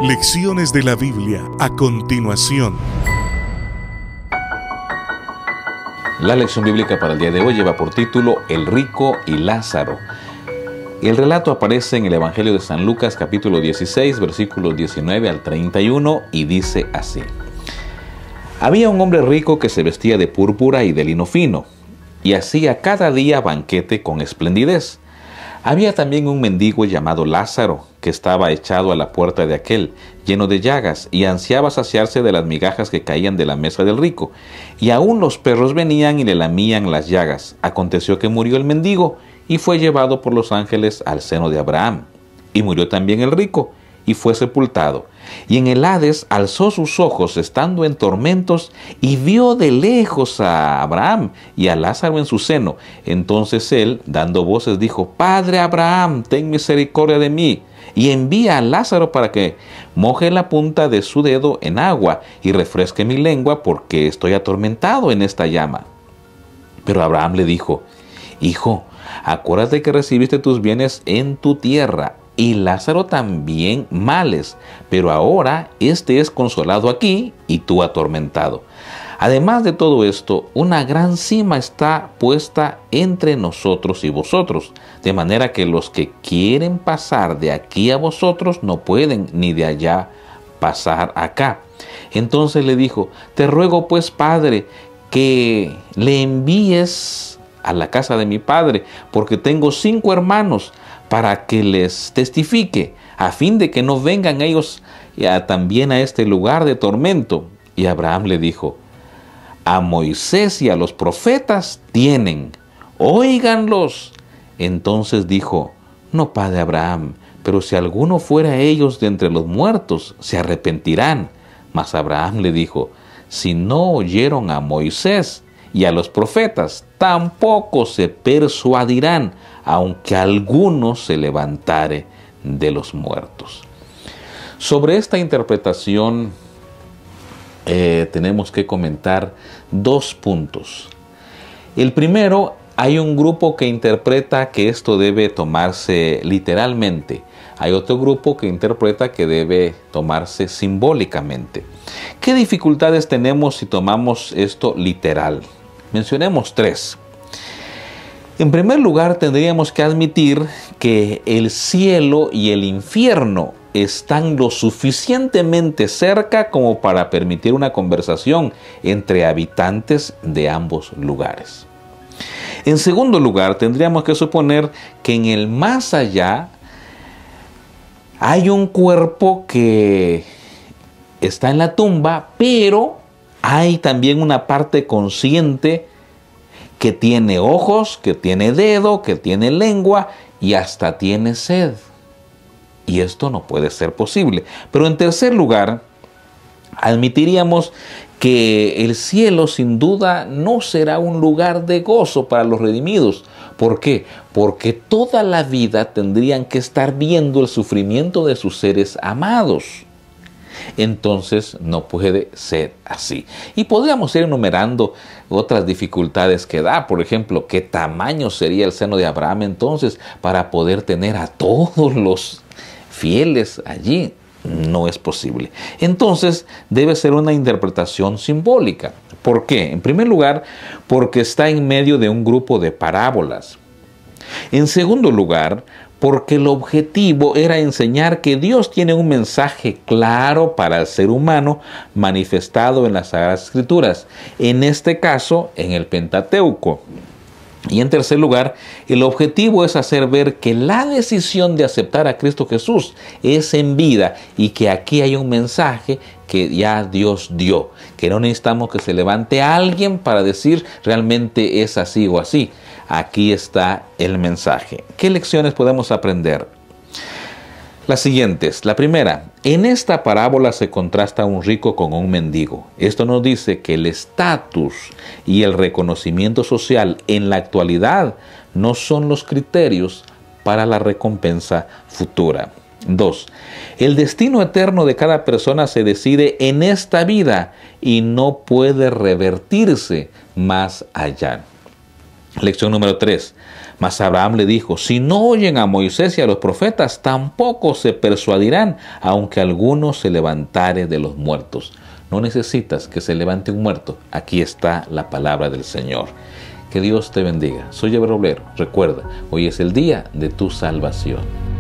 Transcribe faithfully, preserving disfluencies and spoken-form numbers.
Lecciones de la Biblia a continuación. La lección bíblica para el día de hoy lleva por título El rico y Lázaro. El relato aparece en el Evangelio de San Lucas, capítulo dieciséis, versículos diecinueve al treinta y uno, y dice así: Había un hombre rico que se vestía de púrpura y de lino fino, y hacía cada día banquete con esplendidez. Había también un mendigo llamado Lázaro, que estaba echado a la puerta de aquel, lleno de llagas, y ansiaba saciarse de las migajas que caían de la mesa del rico. Y aún los perros venían y le lamían las llagas. Aconteció que murió el mendigo, y fue llevado por los ángeles al seno de Abraham. Y murió también el rico, y fue sepultado. Y en el Hades alzó sus ojos, estando en tormentos, y vio de lejos a Abraham y a Lázaro en su seno. Entonces él, dando voces, dijo: Padre Abraham, ten misericordia de mí, y envía a Lázaro para que moje la punta de su dedo en agua y refresque mi lengua, porque estoy atormentado en esta llama. Pero Abraham le dijo: Hijo, acuérdate que recibiste tus bienes en tu tierra, y Lázaro también males, pero ahora éste es consolado aquí y tú atormentado. Además de todo esto, una gran sima está puesta entre nosotros y vosotros, de manera que los que quieren pasar de aquí a vosotros no pueden, ni de allá pasar acá. Entonces le dijo: Te ruego pues, Padre, que le envíes a la casa de mi padre, porque tengo cinco hermanos, para que les testifique, a fin de que no vengan ellos a, también a este lugar de tormento. Y Abraham le dijo: A Moisés y a los profetas tienen, óiganlos. Entonces dijo: No, padre Abraham, pero si alguno fuera ellos de entre los muertos, se arrepentirán. Mas Abraham le dijo: Si no oyeron a Moisés y a los profetas, tampoco se persuadirán, aunque alguno se levantare de los muertos. Sobre esta interpretación eh, tenemos que comentar dos puntos. El primero, hay un grupo que interpreta que esto debe tomarse literalmente. Hay otro grupo que interpreta que debe tomarse simbólicamente. ¿Qué dificultades tenemos si tomamos esto literal? Mencionemos tres. En primer lugar, tendríamos que admitir que el cielo y el infierno están lo suficientemente cerca como para permitir una conversación entre habitantes de ambos lugares. En segundo lugar, tendríamos que suponer que en el más allá hay un cuerpo que está en la tumba, pero hay también una parte consciente que tiene ojos, que tiene dedo, que tiene lengua y hasta tiene sed. Y esto no puede ser posible. Pero en tercer lugar, admitiríamos que el cielo sin duda no será un lugar de gozo para los redimidos. ¿Por qué? Porque toda la vida tendrían que estar viendo el sufrimiento de sus seres amados. Entonces no puede ser así. Y podríamos ir enumerando otras dificultades que da. Por ejemplo, ¿qué tamaño sería el seno de Abraham entonces para poder tener a todos los fieles allí? No es posible. Entonces debe ser una interpretación simbólica. ¿Por qué? En primer lugar, porque está en medio de un grupo de parábolas. En segundo lugar, porque el objetivo era enseñar que Dios tiene un mensaje claro para el ser humano manifestado en las Sagradas Escrituras, en este caso en el Pentateuco. Y en tercer lugar, el objetivo es hacer ver que la decisión de aceptar a Cristo Jesús es en vida y que aquí hay un mensaje que ya Dios dio, que no necesitamos que se levante alguien para decir realmente es así o así. Aquí está el mensaje. ¿Qué lecciones podemos aprender? Las siguientes. La primera, en esta parábola se contrasta un rico con un mendigo. Esto nos dice que el estatus y el reconocimiento social en la actualidad no son los criterios para la recompensa futura. Dos, el destino eterno de cada persona se decide en esta vida y no puede revertirse más allá. Lección número tres. Mas Abraham le dijo, si no oyen a Moisés y a los profetas, tampoco se persuadirán, aunque alguno se levantare de los muertos. No necesitas que se levante un muerto. Aquí está la palabra del Señor. Que Dios te bendiga. Soy Eber Roblero. Recuerda, hoy es el día de tu salvación.